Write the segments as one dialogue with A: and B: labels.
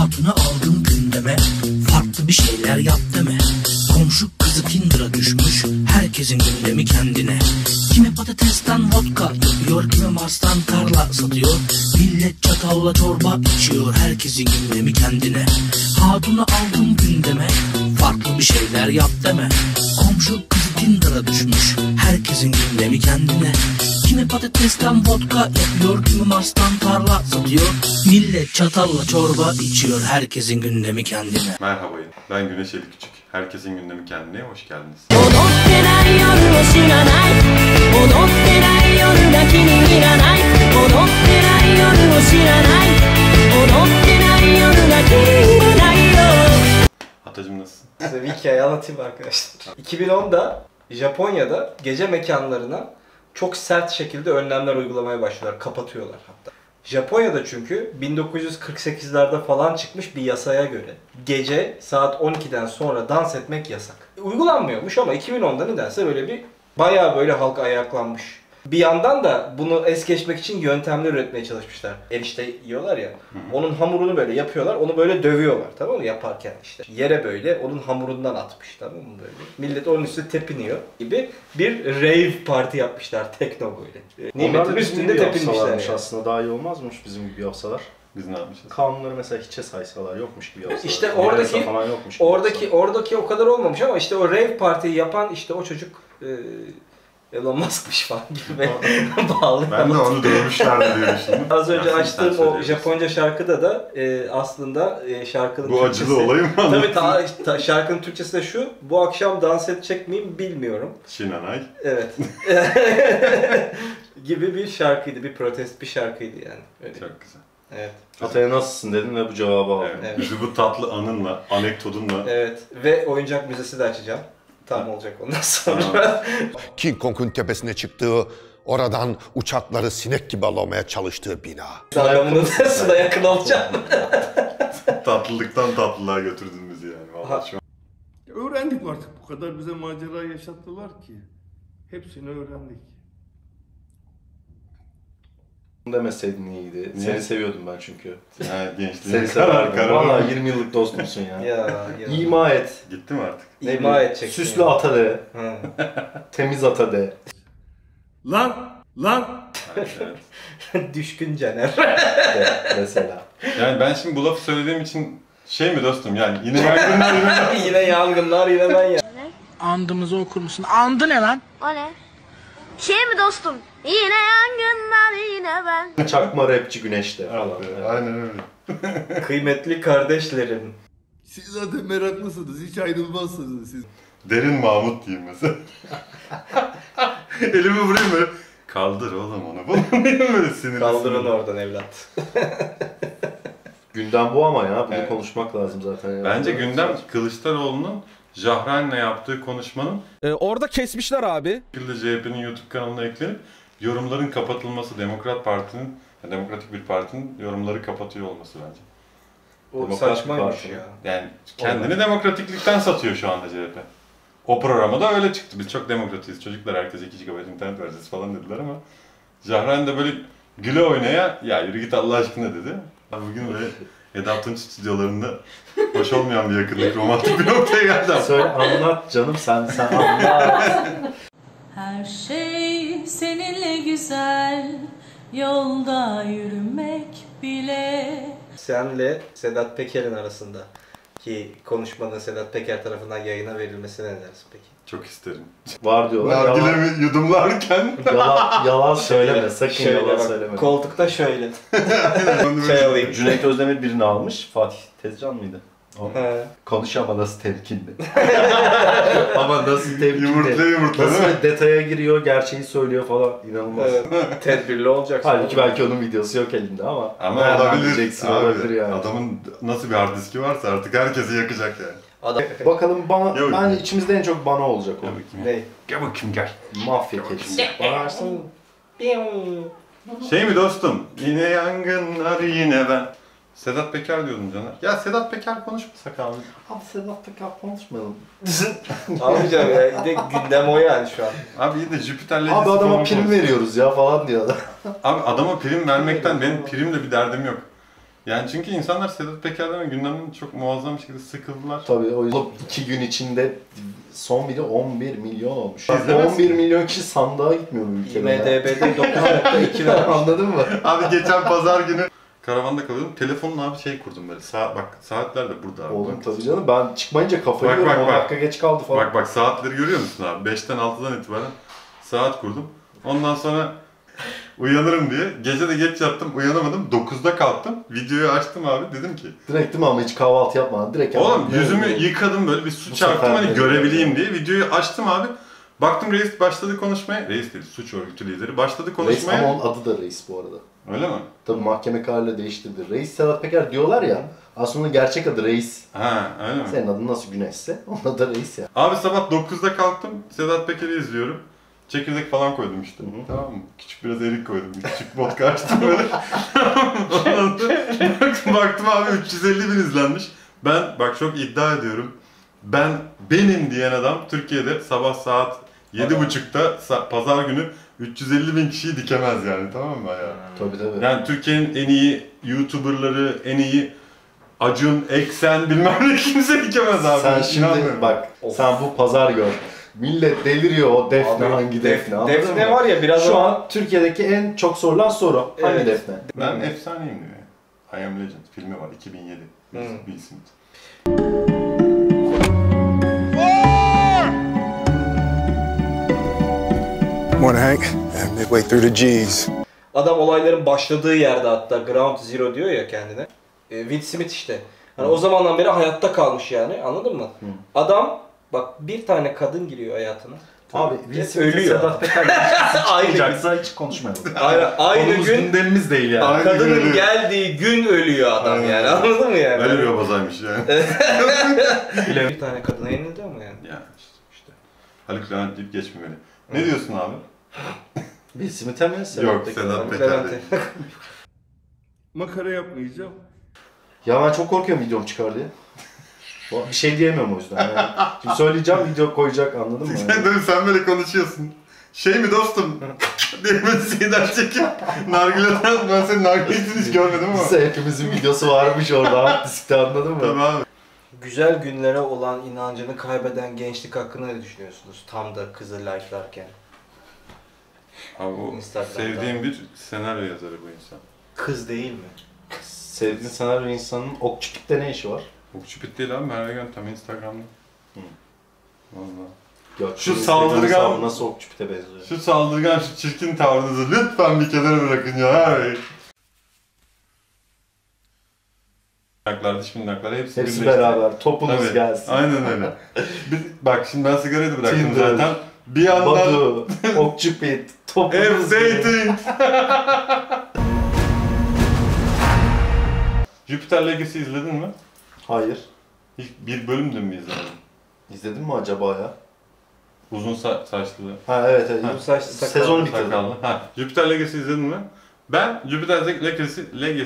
A: Hatunu aldım gündeme, farklı bir şeyler yap deme. Komşu kızı Tinder'a düşmüş, herkesin gündemi kendine. Kimi patatesten vodka yapıyor, kimi Mars'tan tarla satıyor. Millet çatalla çorba içiyor, herkesin gündemi kendine. Hatunu aldım gündeme, farklı bir şeyler yap deme. Komşu kızı Tinder'a düşmüş, herkesin gündemi kendine. Kimi patatesten vodka yapıyor, kimi Mars'tan tarla satıyor. Millet çatalla çorba içiyor, herkesin gündemi kendine.
B: Merhaba, ben Güneş Eli Küçük. Herkesin gündemi kendine hoş geldiniz. Atacım nasılsın?
C: Size bir hikaye anlatayım arkadaşlar. 2010'da Japonya'da gece mekanlarına çok sert şekilde önlemler uygulamaya başlıyorlar. Kapatıyorlar hatta. Japonya'da çünkü 1948'lerde falan çıkmış bir yasaya göre gece saat 12'den sonra dans etmek yasak. Uygulanmıyormuş ama 2010'da nedense böyle bir bayağı böyle halk ayaklanmış. Bir yandan da bunu es geçmek için yöntemler üretmeye çalışmışlar. Erişte yiyorlar ya, onun hamurunu böyle yapıyorlar, onu böyle dövüyorlar, tamam mı, yaparken işte. Yere böyle onun hamurundan atmış, tamam mı, böyle. Millet onun üstüne tepiniyor gibi bir rave parti yapmışlar, tekno böyle. Nimetin üstünde tepinmişler yani.
D: Aslında daha iyi olmazmış bizim gibi yapsalar.
B: Biz ne yapmışız?
D: Kanunları mesela hiçe saysalar, yokmuş gibi yapsalar.
C: İşte oradaki o kadar olmamış ama işte o rave partiyi yapan işte o çocuk Elon Musk'mış falan gibi bağlı.
B: Ben de onu dövmüşlerdi diye düşündüm.
C: Az önce açtığım o Japonca şarkıda da aslında şarkının
B: bu
C: Türkçesi...
B: acılı olayı mı anlatıyorsun?
C: Tabii şarkının Türkçesi de şu: bu akşam dans edecek miyim bilmiyorum.
B: Şinanay.
C: Evet. gibi bir şarkıydı, bir protest bir şarkıydı yani. Öyle.
B: Çok güzel.
C: Evet.
D: Ataya nasılsın dedim ve bu cevabı aldım.
B: Evet. Bizi bu tatlı anınla, anekdotunla.
C: Evet. Ve oyuncak müzesi de açacağım. Tam olacak ondan sonra.
E: King Kong'un tepesine çıktığı, oradan uçakları sinek gibi alamaya çalıştığı bina.
C: Adamının suda yakın olacağım.
B: Tatlılıktan tatlılığa götürdün bizi yani. Vallahi şu an.
F: Öğrendik artık, bu kadar bize macera yaşattılar ki. Hepsini öğrendik.
D: Demeseydin iyiydi.
B: Niye?
D: Seni seviyordum ben çünkü.
B: Ha, gençliğin
D: Seni severdim.
B: karar.
D: Valla 20 yıllık dostumsun ya.
C: ya.
D: İma et.
B: Gitti mi artık?
C: İma edeceksin.
D: Süslü ata de. Temiz ata de.
F: Lan!
C: Düşkün Caner.
D: De mesela.
B: Yani ben şimdi bu lafı söylediğim için şey mi dostum yani yine yangınlar
C: yine yangınlar yine ben ya.
A: Andımızı okur musun? Andı ne lan?
G: O ne? Şey mi dostum? Yine yangınlar yine ben.
D: Çakma rapçi Güneş'te falan.
B: Evet. Aynen öyle.
C: Kıymetli kardeşlerim.
F: Siz zaten meraklısınız, hiç ayrılmazsınız siz.
B: Derin Mahmut diyeyim mesela. Elimi vurayım mı? Kaldır oğlum onu. Bunu diyeyim böyle sinirli.
C: Kaldırın oradan evlat.
D: Gündem bu ama ya. Bunu
B: Evet.
D: konuşmak lazım zaten.
B: Bence gündem Kılıçdaroğlu'nun Jahren'le yaptığı konuşmanın
H: Orada kesmişler abi.
B: şekilde CHP'nin YouTube kanalına eklenip yorumların kapatılması, demokratik bir partinin yorumları kapatıyor olması bence.
C: O
D: Demokrat
C: saçmaymış
D: parti.
C: ya.
B: Yani kendini demokratiklikten satıyor şu anda CHP. O programa da öyle çıktı. Biz çok demokratiyiz çocuklar, herkese 2 GB internet vereceğiz falan dediler ama Jahren de böyle güle oynaya ya yürü git Allah aşkına dedi. Bugün böyle Eda Tunç stüdyolarında hoş olmayan bir yakınlık, romantik bir noktaya geldi.
D: Söyle, anlat canım, sen anlat.
I: Her şey seninle güzel, yolda yürümek bile.
C: Senle Sedat Peker'in arasında ki konuşmanın Sedat Peker tarafından yayına verilmesine ne dersin peki?
B: Çok isterim.
D: Var diyorlar.
B: Nargilemi yudumlarken
D: Yalan söyleme, sakın
C: Şöyle
D: yalan
C: bak,
D: söyleme.
C: koltukta şöyle. Çay alayım.
D: Cüneyt Özdemir birini almış. Fatih Tezcan mıydı?
C: He.
D: Konuş ama nasıl temkinli. Ama nasıl temkinli.
B: yumurta
D: Nasıl
B: değil mi?
D: bir detaya giriyor, gerçeği söylüyor falan. İnanılmaz.
C: Evet. Tedbirli olacaksın.
D: Halbuki belki onun videosu yok elinde ama.
B: Ama
D: nereden
B: olabilir.
D: bileceksin,
B: Abi,
D: olabilir yani.
B: adamın nasıl bir hard diski varsa artık herkesi yakacak yani.
C: Adam.
D: Bakalım bana,
B: Yok.
D: ben içimizde en çok bana olacak o.
B: Gel bakayım.
C: Ne?
B: Gel bakayım gel.
D: Mafya kedisi. Bağırsın.
B: Şey mi dostum? Yine yangınlar yine ben. Sedat Peker diyordum Caner. Ya Sedat Peker konuşmasak abi.
D: Abi Sedat Peker konuşmayalım.
C: Almayacağım ya. Bir de gündem o yani şu an.
B: Abi iyi de Jüpiter'le
D: Abi adama prim veriyoruz ya falan diyor.
B: Abi adama prim vermekten benim primle bir derdim yok. Yani çünkü insanlar Sedat Peker'den ve gündemden çok muazzam bir şekilde sıkıldılar.
D: Tabii o yüzden 2 gün içinde son biri 11 milyon olmuş.
B: İzlemez
D: 11
B: mi?
D: milyon kişi sandığa gitmiyor bu ülkede ya.
C: IMDB'de 9.2 vermiş.
D: Anladın mı?
B: Abi geçen pazar günü karavanda kalıyordum. Telefonla abi şey kurdum böyle. Saatler de burada abi.
D: Oğlum tabii canım ben çıkmayınca kafayı
B: Bak,
D: yiyorum.
B: bak,
D: 10
B: bak.
D: dakika geç kaldı falan.
B: Bak saatleri görüyor musun abi? 5'ten 6'dan itibaren saat kurdum. Ondan sonra uyanırım diye. Gece de geç yattım, uyanamadım. 9'da kalktım. Videoyu açtım abi. Dedim ki
D: Direkt değil mi ama hiç kahvaltı yapmadan direkt.
B: oğlum
D: hemen-
B: yüzümü yıkadım böyle bir su
D: Bu
B: çarptım
D: sefer
B: hani
D: de-
B: görebileyim diye. Videoyu açtım abi. Baktım reis başladı konuşmaya. Reis değil, suç örgütü lideri. Başladı
D: Reis
B: konuşmaya.
D: ama onun adı da reis bu arada.
B: Öyle mi?
D: Tabii mahkeme kararıyla değiştirdi. Reis Sedat Peker diyorlar ya. Aslında gerçek adı reis.
B: Ha öyle mi?
D: Senin adın nasıl Güneş'se onun adı reis ya.
B: Abi sabah 9'da kalktım. Sedat Peker'i izliyorum. Çekirdek falan koydum işte. Tamam mı? Küçük biraz erik koydum. Küçük vodka açtım böyle. Ondan sonra baktım abi 350 bin izlenmiş. Ben bak çok iddia ediyorum. Benim diyen adam Türkiye'de sabah saat 7.30'da pazar günü 350 bin kişiyi dikemez yani, tamam mı ya?
D: Tabii.
B: Yani Türkiye'nin en iyi YouTuber'ları, en iyi Acun, Eksen bilmem ne kimse dikemez abi.
D: Sen şimdi
B: İnanmıyorum.
D: bak sen bu pazar gör. Millet deliriyor o Defne
C: Abi,
D: hangi Defne anladın
C: Defne
D: mı?
C: var ya biraz
D: Şu
C: ama-
D: an Türkiye'deki en çok sorulan soru. Hangi
C: Evet.
D: Defne?
B: Ben efsaneyim diyor. I Am Legend filmi var 2007. Will Smith.
J: Morning, Hank. Midway through the G's.
C: Adam olayların başladığı yerde hatta Ground Zero diyor ya kendine. Will Smith işte. Hani o zamandan beri hayatta kalmış yani, anladın mı? Adam bak bir tane kadın giriyor hayatına.
D: Abi Will Smith'e
C: ölüyor.
D: Sedat Peker çıkacaksa hiç konuşmayalım.
C: Aynı
D: Konumuz
C: gün
D: gündemimiz değil yani.
B: Aynı
C: kadının
B: gün ölüyor.
C: geldiği gün ölüyor adam yani, anladın mı yani?
B: Öyle bir obazaymış yani.
C: Bir tane kadına yenildi ama yani.
B: Ya işte. Haluk Levent deyip geçmemeli. Ne diyorsun abi?
D: Will Smith'e mi?
B: Yok,
D: Peker?
B: Sedat
C: Haluk
B: Peker
C: Levent'e.
B: değil.
F: Makara yapmayacağım.
D: Ya ben çok korkuyorum videom çıkar diye. Bir şey diyemiyorum o yüzden. Yani. Şimdi söyleyeceğim video koyacak anladın mı? Yani.
B: Sen böyle konuşuyorsun. Şey mi dostum? diye Seyden çekip nargileden ben senin nargilesini hiç görmedim ama.
D: Size hepimizin videosu varmış orada hard diskte anladın mı?
B: Tabii abi.
C: Güzel günlere olan inancını kaybeden gençlik hakkında ne düşünüyorsunuz? Tam da kızı like'larken.
B: Abi o
C: Instagram'da.
B: sevdiğim bir senaryo yazarı bu insan.
C: Kız değil mi?
D: Sevdiğin senaryo insanın Okçupik'te ne işi var?
B: Okçupit değil abi, Merve Yöntem Instagram'da. Vallahi.
D: Ya,
B: Şu
D: Instagram
B: saldırgan-
D: hesabı nasıl Okçupik'te benziyor?
B: Şu saldırgan, şu çirkin tavrınızı lütfen bir kenara bırakın ya abi. Minnaklar, dış minnaklar hepsi
D: Hepsi
B: birleşti.
D: beraber, topunuz
B: Tabii,
D: gelsin.
B: aynen öyle. Bak şimdi ben sigarayı da bıraktım
D: Tinder,
B: zaten. Bir yandan
D: Badu, Okçupik, topunuz
B: dating. Jupiter Legacy izledin mi?
D: Hayır.
B: Hiç bir bölüm de mi izledin?
D: İzledin mi acaba ya?
B: Uzun saçlı.
D: Ha evet.
C: Bu saçlı sakallı.
D: Sezonu bitirdim.
B: Sakallı. Ha, Jupiter Legacy izledin mi? Ben Jupiter Legacy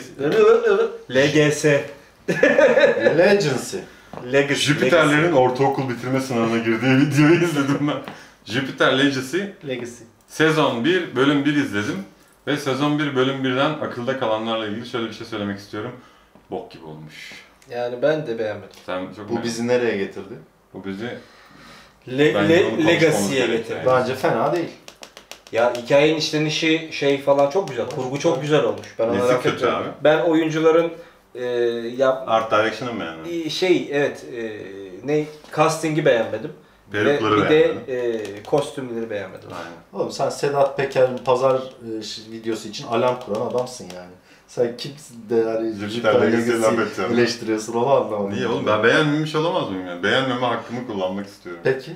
C: LGS.
D: Legacy.
C: Legacy.
B: Jüpiterlerin ortaokul bitirme sınavına girdiği videoyu izledim ben. Jupiter Legacy
C: Legacy.
B: sezon 1 bölüm 1 izledim. Ve sezon 1 bölüm 1'den akılda kalanlarla ilgili şöyle bir şey söylemek istiyorum. Bok gibi olmuş.
C: Yani ben de beğenmedim.
B: Sen çok
D: Bu bizi nereye getirdi?
B: Bu bizi bence onu konuşmamız
C: Legacy'ye
B: gerek
C: getirdi.
B: yani.
D: Bence fena değil.
C: Ya hikayenin işlenişi şey falan çok güzel. Kurgu çok güzel olmuş. Ben ona
B: Nesi
C: laf
B: kötü
C: etmiyorum.
B: abi?
C: Ben oyuncuların
B: Art Direction'ı mı yani?
C: ne casting'i beğenmedim.
B: Perukları
C: bir de kostümleri beğenmedim.
B: Aynen.
D: Oğlum sen Sedat Peker'in pazar videosu için alarm kuran adamsın yani. Sen kimsin de hani
B: Jupiter
D: Jupiter
B: Legacy'yi laf
D: Legacy'yi
B: edeceğim.
D: eleştiriyorsun onu anlamadım.
B: Niye oğlum, ben beğenmemiş olamaz mıyım yani? Beğenmeme hakkımı kullanmak istiyorum.
D: Peki.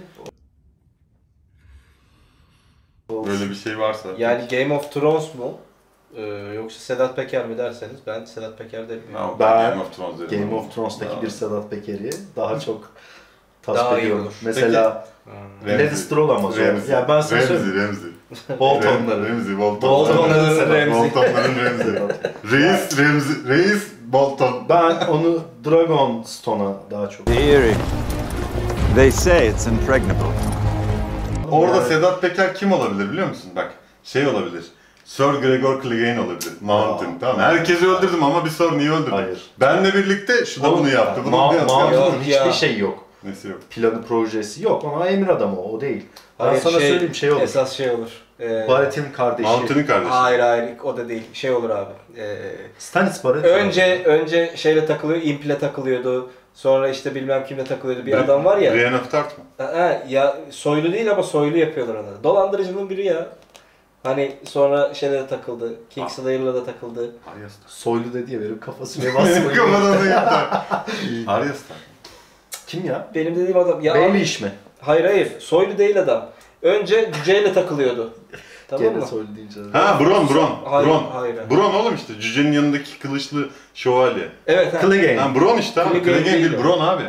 B: Böyle bir şey varsa.
C: Yani Game of Thrones mu? Yoksa Sedat Peker mi derseniz ben Sedat Peker derim.
B: Ha,
D: Ben
B: Game of Thrones derim.
D: Game of Thrones'taki bir Sedat Peker'i daha çok
C: Daha
D: tasvip
C: iyi
D: ediyorum.
C: olur.
D: Mesela Lannister olamaz o. Ya ben sana söyleyeyim.
B: Ramsay.
D: Bolton'ları.
B: Ramsay, Bolton.
C: Bolton'ların Ramsay.
B: Bolton'ların Ramsay. Reis Bolton.
D: Ben onu Dragonstone'a daha çok.
K: Eerie. They say it's impregnable.
B: Orada Sedat Peker kim olabilir biliyor musun? Bak şey olabilir. Sir Gregor Clegane olabilir. Mountain. Tamam. Herkesi öldürdüm ama bir sor niye öldürdüm?
D: Hayır.
B: Benle birlikte şu da bunu yaptı.
D: Mountain'ın hiçbir şey yok.
B: Nesi yok?
D: Planı, projesi yok ama emir adamı o değil. Ben
C: Hayır,
D: sana söyleyeyim şey olur.
C: Esas şey olur.
D: Barrett'in kardeşi.
B: Mountain'ın kardeşi.
C: Hayır o da değil. Şey olur abi.
D: Stannis Barrett.
C: Önce şeyle takılıyor, imple takılıyordu. Sonra işte bilmem kimle takılıyordu. Bir adam var ya.
B: Brienne of Tarth mı?
C: Ya soylu değil ama soylu yapıyorlar onu. Dolandırıcının biri ya. Hani sonra şeyle de takıldı. Kingslayer'la da takıldı.
B: Arya Stark.
D: Soylu dedi ya benim kafası ve basmayı.
B: Benim kafadan da Arya Stark.
D: Kim ya?
C: Benim dediğim adam. Ya
D: Bailey iş mi?
C: Hayır. Soylu değil adam. Önce cüceyle takılıyordu. Tamam
D: Gene
C: mı?
D: soylu deyince.
B: Ha Bronn.
C: Hayır.
B: Bronn oğlum işte cücenin yanındaki kılıçlı şövalye.
C: Evet.
D: Clegane.
B: Ha Bronn işte abi. Clegane değil Bronn abi.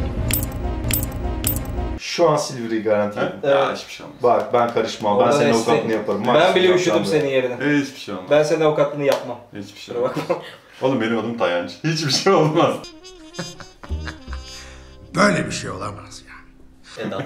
D: Şu an Silver'i garantiledim.
B: Ya hiçbir şey olmaz.
D: Bak ben karışmam. Ben senin avukatlığını yaparım.
C: Ben bile üşüdüm senin yerine.
B: Hiçbir şey olmaz.
C: Ben senin avukatlığını yapmam.
B: Hiçbir şey olmaz. Oğlum benim adım Tayanç. Hiçbir şey olmaz.
J: Böyle bir şey olamaz ya.
C: Edat.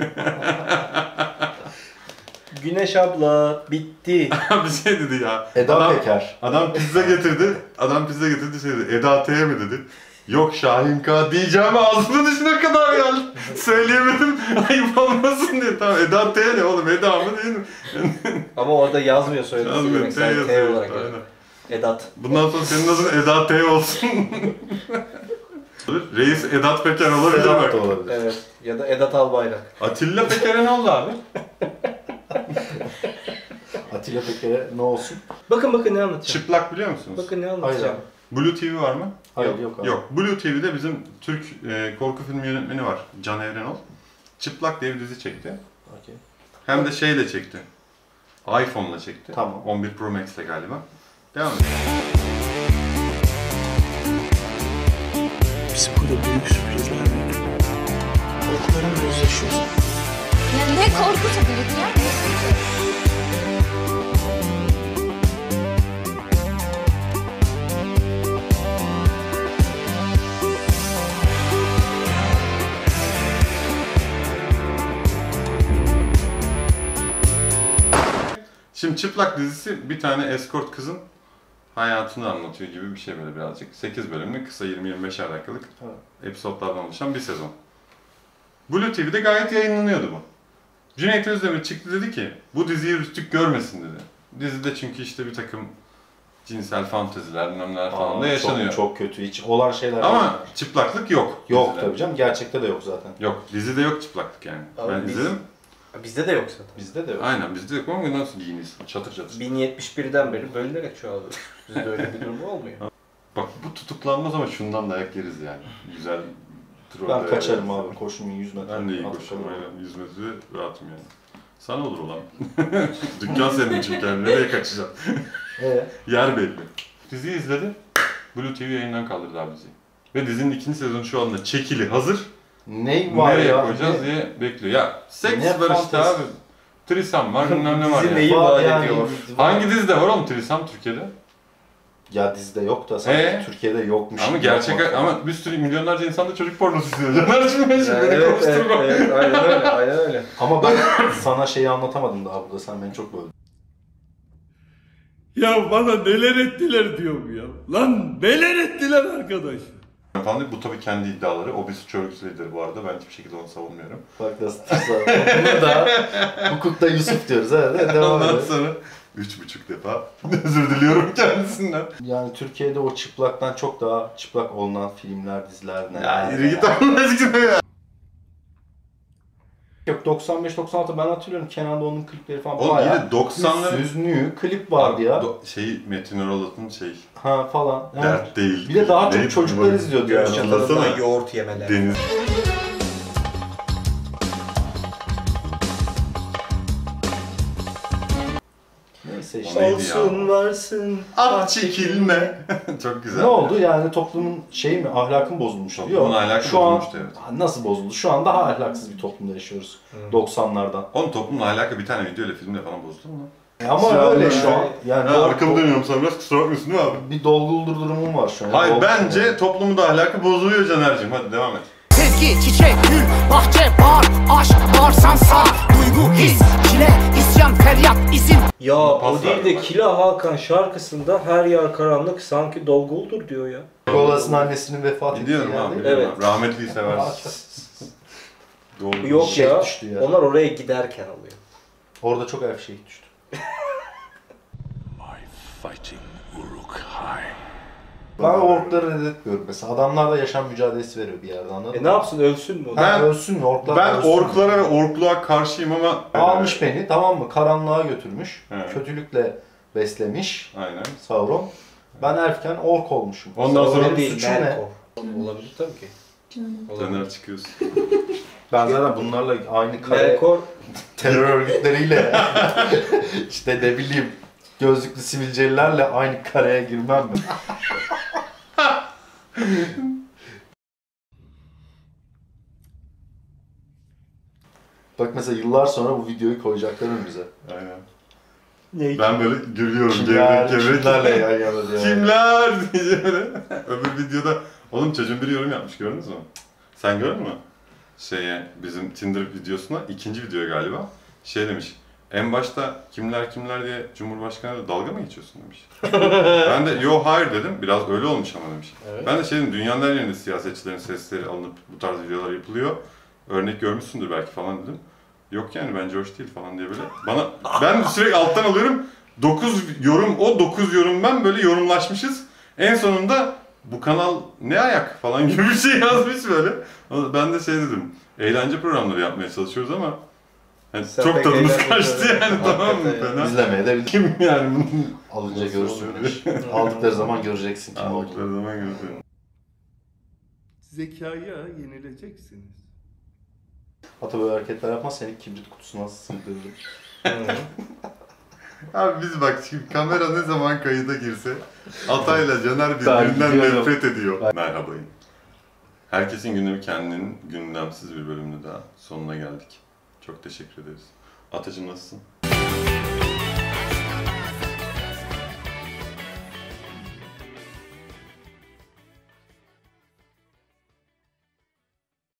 C: Güneş abla bitti.
B: Bir şey dedi ya.
D: Eda Peker.
B: Adam pizza getirdi. Şey dedi. Eda T'ye mi dedi? Yok Şahin K diyeceğim ağzımın dışına kadar geldi. Söyleyemedim. Ayıp olmasın diye. Tamam Eda T ne oğlum? Eda mı değil mi?
C: Ama orada yazmıyor söylediği
B: Yazmıyor,
C: demek.
B: T
C: Sadece T
B: yazıyor.
C: olarak yazıyor. Edat.
B: Bundan sonra senin adın Eda T olsun. Reis Edat Peker olabilir
D: Sedat
B: bak.
D: da olabilir.
C: Evet. Ya da Edat Albayrak.
B: Atilla Peker'e ne oldu abi?
D: Atilla Peker'e ne olsun?
C: Bakın ne anlatacağım.
B: Çıplak biliyor musunuz?
C: Bakın ne anlatacağım.
B: Blue TV var mı?
D: Hayır yok abi.
B: Yok. Blue TV'de bizim Türk korku filmi yönetmeni var. Can Evrenol. Çıplak diye bir dizi çekti.
D: Okay.
B: Hem de şeyle çekti. iPhone'la çekti.
D: Tamam.
B: 11 Pro Max'le galiba. Devam et.
A: Bizi burada büyük sürprizler bekliyor. Korkularımla yüzleşiyoruz.
G: Ya ne korku tabii ya.
B: Şimdi Çıplak dizisi bir tane escort kızın hayatını anlatıyor gibi bir şey böyle birazcık. 8 bölümlük, kısa 20-25'er dakikalık episodlardan oluşan bir sezon. Blue TV'de gayet yayınlanıyordu bu. Cüneyt Özdemir çıktı dedi ki, bu diziyi Rütük görmesin dedi. Dizide çünkü işte bir takım cinsel fanteziler, bilmemler falan da yaşanıyor.
D: Çok kötü, hiç olan şeyler
B: ama
D: var.
B: çıplaklık yok.
D: Yok
B: dizide.
D: tabii canım, gerçekte de yok zaten.
B: Yok, dizide yok çıplaklık yani.
C: Abi
B: ben izledim.
C: Bizde de yok zaten.
D: Bizde de yok.
B: Aynen bizde yok ama nasıl giyiniz? Çatır çatır.
C: 1071'den beri bölünerek çoğalıyor. Bizde öyle bir durum olmuyor.
B: Bak bu tutuklanmaz ama şundan dayak yeriz yani. Güzel.
D: Ben kaçarım abi, koşumu 100 metre.
B: Ben de iyi koşarım aynen. 100 metre rahatım yani. Sana olur ulan. Dükkan senin çünkü yani. Nereye kaçacaksın? Yer belli. Diziyi izledi. Blue TV yayından kaldırdı abi diziyi. Ve dizinin ikinci sezonu şu anda çekili hazır.
D: Ne var
B: nereye
D: ya?
B: koyacağız diye bekliyor. Ya seks
D: Ne
B: var işte
D: fantezi?
B: abi. Trisam var bilmem ne var
C: Dizi
B: yani.
C: neyi vaat
D: Yani,
C: ediyor?
B: Hangi dizide var oğlum Trisam Türkiye'de?
D: Ya dizide yok da sanki Türkiye'de yokmuş.
B: Ama gerçek ama bir sürü milyonlarca insan da çocuk pornosu izliyor. Caner'cim ben şimdi beni
C: Evet,
B: konuşturma.
C: aynen öyle.
D: Ama ben sana şeyi anlatamadım daha burada, sen beni çok böldün.
F: Ya bana neler ettiler diyorum ya. Lan neler ettiler arkadaş.
B: Efendim bu tabii kendi iddiaları. O bir suç örgütüydür bu arada. Ben hiçbir şekilde onu savunmuyorum.
D: Bak nasıl tırsa. Bunu da hukukta Yusuf diyoruz. Evet, devam
B: Ondan
D: edelim.
B: sonra 3,5 defa özür diliyorum kendisinden.
D: Yani Türkiye'de o çıplaktan çok daha çıplak olunan filmler, diziler ne?
B: Ya yürü git Allah aşkına ya.
D: Yok 95-96 ben hatırlıyorum, Kenan Doğulu'nun klipleri falan
B: Oğlum
D: bayağı.
B: yine 90'ların...
D: Hüznü klip vardı ya.
B: Metin Orolat'ın
D: Ha falan. Yani.
B: Dert değil.
D: Bir de daha çok çocuklar izliyordu yani.
B: Anlatsana.
C: Yoğurt yemeler.
B: Deniz.
D: Neyse işte.
C: Olsun varsın.
B: Ah çekilme. Çok güzel.
D: Ne oldu yani, toplumun şeyi mi, ahlakın bozulmuş?
B: Toplumun ahlakı
D: şu an
B: bozulmuştu, evet.
D: nasıl bozuldu? Şu an daha ahlaksız bir toplumda yaşıyoruz. 90'lardan.
B: Oğlum toplumun ahlakı bir tane videoyla filmle falan bozdu mu lan?
D: Ama öyle şu an. Yani
B: arkamı dönüyorum sana biraz, kusura bakmıyorsun değil mi abi?
D: Bir dolguldur durumum var şu an.
B: Hayır bence toplumun da ahlakı bozuluyor Caner'cim. Hadi devam et.
A: Sevgi, çiçek, gül, bahçe, bar, aşk, varsan sar, duygu, his, çile, isyan.
L: yaşayan feryat izin.
C: Ya o değil de Kila Hakan şarkısında her yer karanlık sanki dolguldur diyor ya.
D: Kolas'ın annesinin vefat ettiği
B: Biliyorum abi.
C: Evet.
B: Rahmetliyi seversin. Doğru.
C: Yok ya,
D: düştü ya.
C: onlar oraya giderken oluyor.
D: Orada çok elf şehit düştü. Ben orkları reddetmiyorum mesela. Adamlar da yaşam mücadelesi veriyor bir yerde, anladın mı?
C: Ne yapsın, ölsün mü?
D: Ölsün mü? Orklar
B: Ben
D: ölsün
B: orklara
D: mü?
B: ve orkluğa karşıyım ama...
D: Almış beni, tamam mı? Karanlığa götürmüş.
B: Evet.
D: Kötülükle beslemiş.
B: Aynen.
D: Sauron. Ben elfken ork olmuşum.
B: Ondan sonra
D: suçum ne?
C: Olabilir tabii ki.
B: Caner çıkıyorsun.
D: Ben zaten bunlarla aynı kare
C: Melkor
D: terör örgütleriyle işte ne bileyim gözlüklü sivilcelilerle aynı kareye girmem mi? Bak mesela yıllar sonra bu videoyu koyacaklar önümüze.
B: Aynen.
D: Ne?
B: Ben böyle gülüyorum.
D: Kimlerle yan yana diye.
B: Kimler diye böyle. Öbür videoda oğlum çocuğun biri yorum yapmış, gördünüz mü? Sen gördün mü? Bizim Tinder videosuna, ikinci videoya galiba şey demiş. En başta kimler diye Cumhurbaşkanı'yla dalga mı geçiyorsun demiş. Ben de yo hayır dedim. Biraz öyle olmuş ama demiş. Evet. Ben de şey dedim, dünyanın her yerinde siyasetçilerin sesleri alınıp bu tarz videolar yapılıyor. Örnek görmüşsündür belki falan dedim. Yok yani bence hoş değil falan diye böyle. Ben sürekli alttan alıyorum. 9 yorum o, 9 yorum ben, böyle yorumlaşmışız. En sonunda bu kanal ne ayak falan gibi bir şey yazmış böyle. Ben de şey dedim. Eğlence programları yapmaya çalışıyoruz ama yani çok tadımız kaçtı yani, tamam mı?
D: İzlemeye de
B: kim yani bunu
D: alınca görürsün. Aldıkları zaman göreceksin kim olduğunu.
B: Aldıkları zaman göreceksin.
F: Zekaya yenileceksiniz.
D: Hatta böyle hareketler yapmaz, seni kibrit kutusuna sığdırırım.
B: Abi biz bak şimdi kamera ne zaman kayıda girse Atay'la Caner birbirinden nefret ediyor. Merhabayın. Herkesin gündemi kendinin gündemsiz bir bölümünde daha sonuna geldik. Çok teşekkür ederiz. Atacığım nasılsın?